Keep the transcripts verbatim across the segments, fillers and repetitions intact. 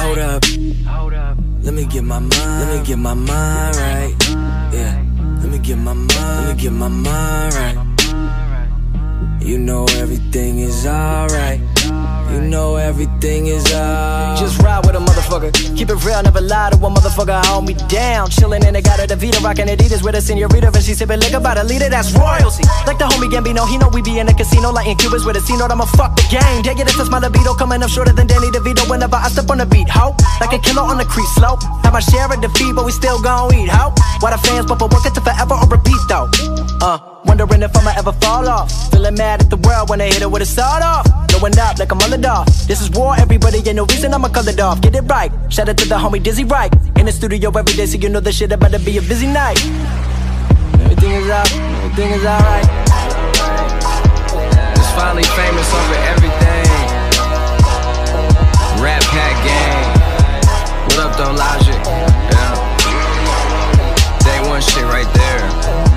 Hold up, hold up. Let me get my mind, let me get my mind right. Yeah, let me get my mind, let me get my mind right. You know everything is alright. You know everything is alright. Just ride with a motherfucker. Keep it real, never lie to a motherfucker. Hold me down. Chillin' and they got a DeVita, rockin' Adidas with a senorita, and she sippin' liquor by the leader. That's royalty. Like the homie Gambino, he know we be in the casino, lighting Cubans with a C-note. I'ma fuck the game. Take it, that's my libido, coming up shorter than Danny DeVito. Whenever I step on the beat, ho, like a killer on the crease, slow. Have my share of defeat, but we still gon' eat, ho. Why the fans bump a work it to forever or repeat though? Uh. Wondering if I'ma ever fall off. Feeling mad at the world when they hit it with a sawed off. Blowing up like I'm off. This is war, everybody, ain't no reason I'ma call it off. Get it right, shout out to the homie Dizzy Wright. In the studio every day, so you know this shit about to be a busy night. Everything is out, everything is alright. It's finally famous over everything. Rat Pack Gang. What up though, Logic? Yeah. Day one shit right there.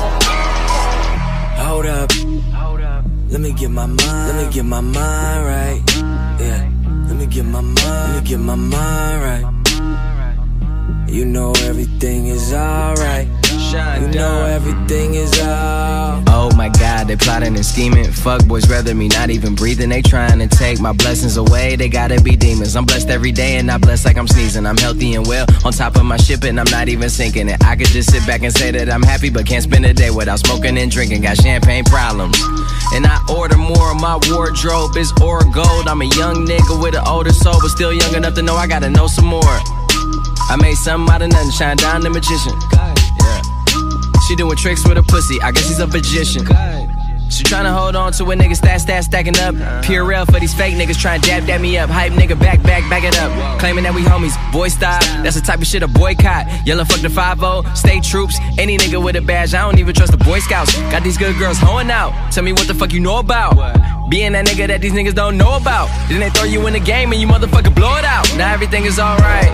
Hold up, hold up. Let me get my mind, let me get my mind right. Yeah, let me get my mind, let me get my mind right. You know everything is alright. You know everything is alright. Oh my God, they plotting and scheming. Fuck boys rather me not even breathing. They trying to take my blessings away. They gotta be demons. I'm blessed every day and not blessed like I'm sneezing. I'm healthy and well on top of my ship and I'm not even sinking it. I could just sit back and say that I'm happy, but can't spend a day without smoking and drinking. Got champagne problems. And I order more. My wardrobe is ore gold. I'm a young nigga with an older soul, but still young enough to know I gotta know some more. I made something out of nothing, shine down the magician. Yeah. She doing tricks with a pussy, I guess he's a magician. She tryna hold on to a nigga stat stat stacking up. Pure real for these fake niggas tryna dab dab me up. Hype nigga back back back it up. Claiming that we homies, boy style. That's the type of shit a boycott. Yelling fuck the five oh, state troops. Any nigga with a badge, I don't even trust the Boy Scouts. Got these good girls hoeing out. Tell me what the fuck you know about. Being that nigga that these niggas don't know about. Then they throw you in the game and you motherfucker blow it out. Now everything is alright.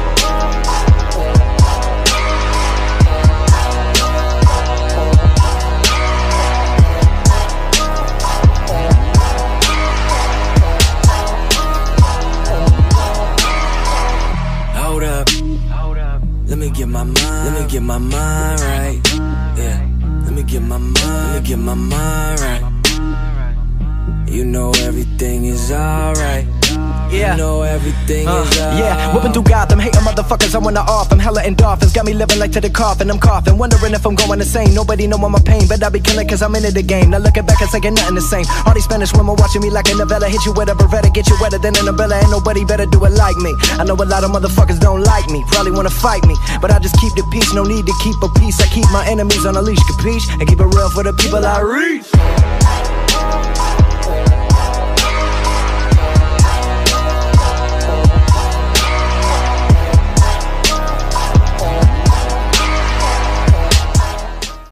Let me get my mind, let me get my mind right. Yeah, let me get my mind, let me get my mind right. You know everything is alright. Yeah. You know everything uh, is alright. Yeah, whipping through Gotham, hating motherfuckers, I wanna off. I'm hella endorphins, got me living like to the coffin. I'm coughing, wondering if I'm going insane. Nobody know I'm my pain, but I be killing cause I'm into the game. Now looking back, it's like ain't nothing the same. All these Spanish women watching me like a novella. Hit you with a Beretta, get you wetter than an umbrella. Ain't nobody better do it like me. I know a lot of motherfuckers don't like me, probably wanna fight me, but I just keep the peace, no need to keep a peace. I keep my enemies on a leash, capiche? And keep it real for the people I reach.